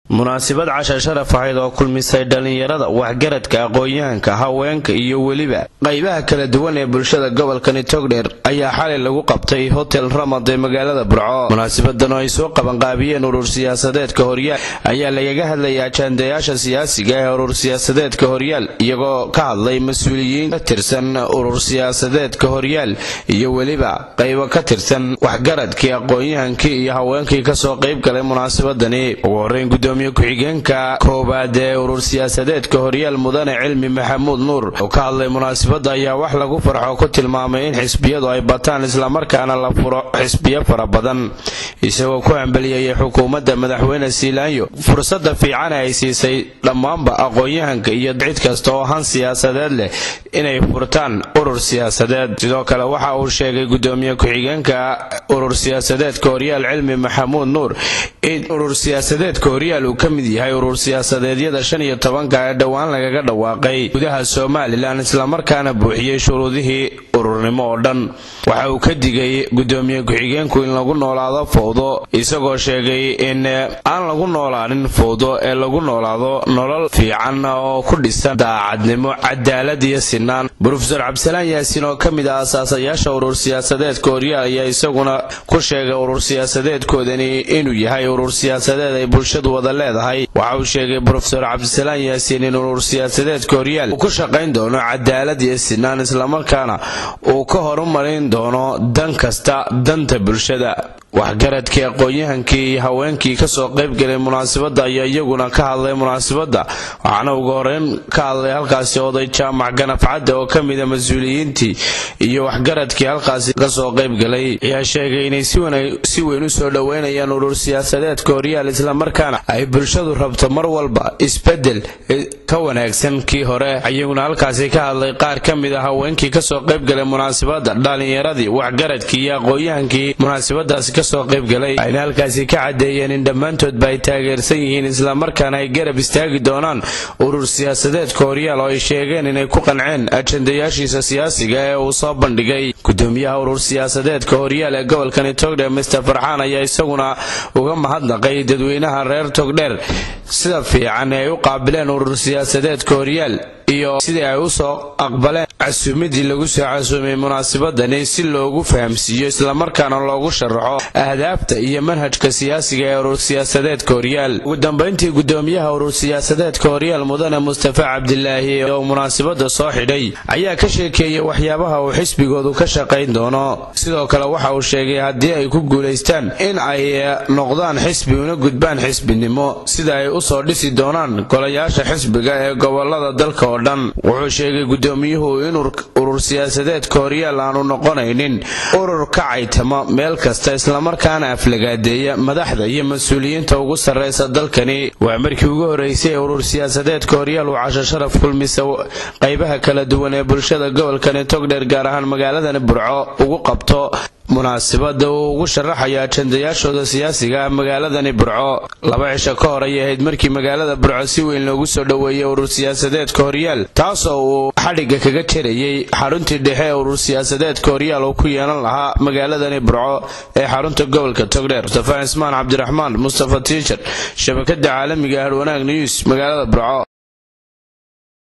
munaasabad casha sharaf ahayd oo kulmisay dhalinyarada waxgaradka aqoonyahanka haweenka iyo weliba qaybaha kala duwan ee bulshada gobolka Togdheer ayaa xalay lagu qabtay hotel Ramad ee magaalada Burco. munaasabadan oo ay soo qaban qaabiyeen urur siyaasadeedka Horyaal ayaa lagaga hadlayay ajandayaasha siyaasiga ee urur siyaasadeedka Horyaal iyagoo ka hadlay mas'uuliyiin ka tirsan urur siyaasadeedka Horyaal iyo weliba qaybo ka tirsan waxgaradka aqoonyahanka iyo haweenka ka soo qayb galay munaasabadani. ugu horreyn gudoomiye ku-xigeenka koobaad ee urur siyaasadeedka Horyaal Mudane Cilmi Maxamuud Nuur oo ka hadlay munaasabada ayaa wax lagu farxo ku tilmaamay in xisbiyadu ay bataan isla markaana la furo xisbiyo fara badan isagoo ku hambaliyay xukuumadda madaxweyne Siilaanyo fursada fiican ay siisay dhammaanba aqoonyahanka iyo cid kasta oo han siyaasadeed leh inay furtaan urur siyaasadeed. sidoo kale waxa uu sheegay gudoomiye ku-xigeenka urur siyaasadeedka Horyaal Cilmi Maxamuud Nuur in urur siyaasadeedka Horyaal uu ka mid yahay urur siyaasadeedyada 15 ee dhawaan lagaga dhawaaqay gudaha Soomaaliland isla markaana buuxiyay shuruudihii ururnimo oo dhan. waxa uu ka digay gudoomiye ku-xigeenku in lagu noolaado fowdo isagoo sheegay in aan lagu noolaanin fowdo ee lagu noolaado nolol fiican oo ku dhisan daacadnimo cadaalad iyo sinaan. Professor Cabdisalaan Yaasiin oo ka mid ah asaasayaasha urur siyaasadeedka Horyaal ayaa isaguna ku sheegay urur siyaasadeedkoodani inuu yahay urur siyaasadeed ay bulshadu wada leedahay. waxa uu sheegay Professor Cabdisalaan Yaasiin in urur siyaasadeedka Horyaal uu ku shaqayn doono cadaalad iyo sinaan isla markaana uu ka horumarin doono dan kasta danta bulshada. waxgaradkii aqoonyahankii iyo haweenkii ka soo qayb galay munaasabada ayaa iyaguna ka hadlay munaasabada waxaana ugu horreyn ka hadlay halkaasi oday jaamac ganaf cadde oo ka mid ah mas'uuliyiintii iyo waxgaradkii halkaasi ka soo qayb galay ayaa sheegay inay si weyn u soo dhaweynayaan urur siyaasadeedka Horyaal isla markaana ay bulshadu rabto mar walba isbedel ka wanaagsan kii hore. iyaguna halkaasi ka hadlay qaar ka mid ah haweenkii ka soo qayb galay munaasabada dhalinyaradii waxgaradkii iyo aqoonyahankii munaasabadaasi ka soo qayb galay ayna halkaasi ka cadeeyeen in dhammaantoodba ay taageersan yihiin isla markaana ay garab istaagi doonaan urur siyaasadeedka Horyaal oo ay sheegeen inay ku qanceen ajandayaashiisa siyaasiga ee uu soo bandhigay. gudoomiyaha urur siyaasadeedka Horyaal ee gobolka Togdheer Mr. Farxaan ayaa isaguna uga mahadnaqay dadweynaha reer Togdheer sida fiican ee ay u qaabileen urur siyaasadeedka Horyaal iyo sidii ay u soo aqbaleen casuumidii lagu soo casuumay munaasabadani si loogu fahamsiiyo isla markaana loogu sharaxo ahdaafta iyo manhajka siyaasiga ee urur siyaasadeedka Horyaal. ugu dambeyntii gudoomiyaha urur siyaasadeedka Horyaal Mudane Mustafa Cabdilaahi oo munaasabada soo xidhay ayaa ka sheekeeyay waxyaabaha uu xisbigoodu ka shaqayn doono. sidoo kale waxa uu sheegay haddii ay ku guuleystaan in ay noqdaan xisbi una gudbaan xisbinimo sida ay u soo dhisi doonaan golayaasha xisbiga ee gobolada dalka oo dhan. wuxuu sheegay gudoomiyuhu in urur siyaasadeedka Horyaal aanu noqonaynin urur ka caytama meel kasta isla markaana aflagaadeeya madaxda iyo mas'uuliyiinta ugu sareysa dalkani. waa markii ugu horeysay urur siyaasadeedka Horyaal uu casho sharaf kulmisa qaybaha kala duwan ee bulshada gobolka Togdheer gaar ahaan magaalada Burco ugu qabto munaasabada uu ugu sharaxayo ajandayaashooda siyaasiga ah magaaladani Burco. 2 cisho ka hor ayay ahayd markii magaalada Burco si weyn loogu soo dhaweeyay urur siyaasadeedka Horyaal taasoo uu xadhiga kaga jarayay xaruntii dhexe ee urur siyaasadeedka Horyaal oo ku yeelan lahaa magaaladani Burco ee xarunta gobolka Togdheer. Mustafa Ismaan Cabdiraxmaan Mustafa Teacher shabakada caalamiga ah Wanaag News magaalada Burco.